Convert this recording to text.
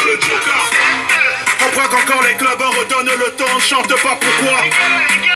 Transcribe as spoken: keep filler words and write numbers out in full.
le joker. On braque encore les clubs, on redonne le temps, on chante pas pourquoi.